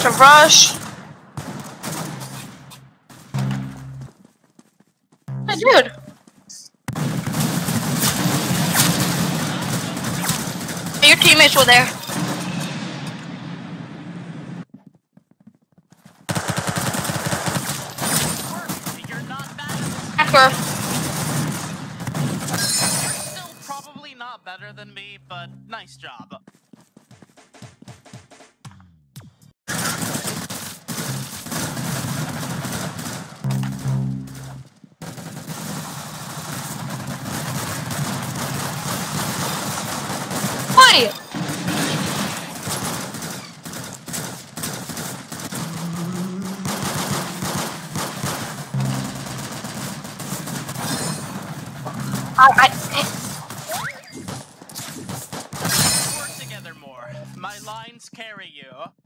some brush. Hey, dude. Hey, your teammates were there. You're not bad. Hacker. You're still probably not better than me, but nice job. Why? Work together more. My lines carry you.